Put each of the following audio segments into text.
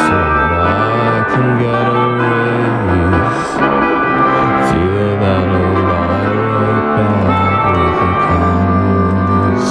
so that I can get a raise. Feel that old I wrote back with the commas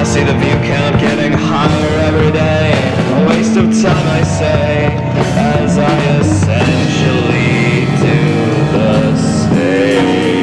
See the view count getting higher every day. A waste of time, I say, as I essentially do the same.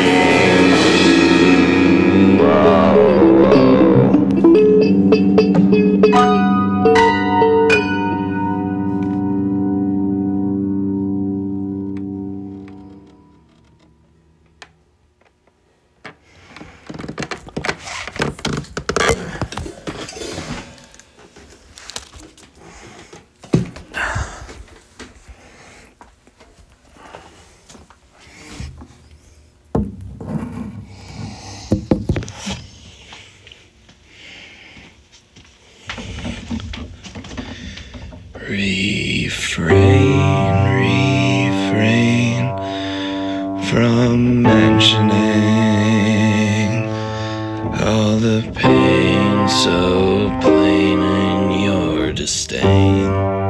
Refrain from mentioning all the pain so plain in your disdain.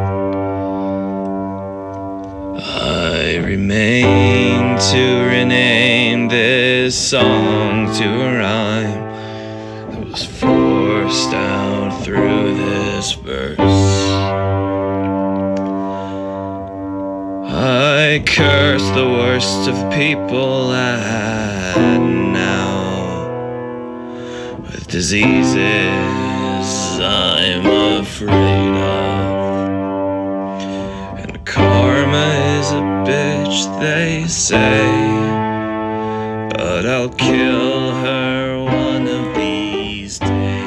I remain to rename this song to a rhyme that was forced out through this verse. I curse the worst of people and now with diseases I'm afraid of. And karma is a bitch, they say, but I'll kill her one of these days.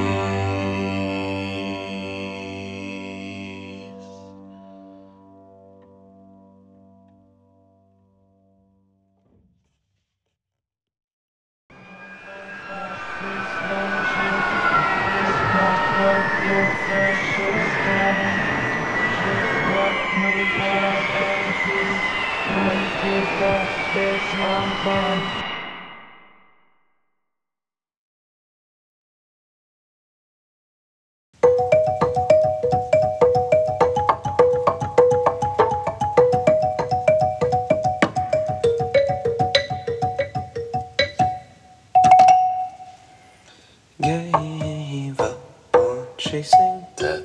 Gave up on chasing death.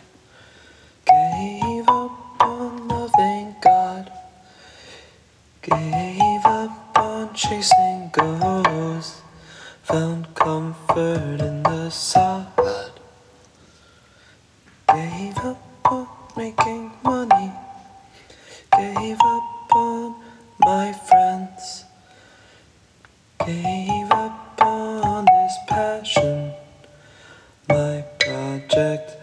Gave up on loving God. Gave up on chasing ghosts. Found comfort in the sod. Gave up on making money. Gave up on my friends. Gave up on this passion. My project